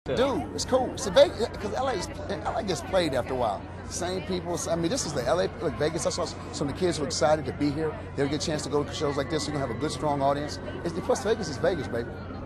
Dude, it's cool. It's Vegas, because LA gets played after a while. Same people. I mean, this is the LA, like Vegas. I saw some of the kids who are excited to be here. They'll get a chance to go to shows like this. You're going to have a good, strong audience. Plus, Vegas is Vegas, baby.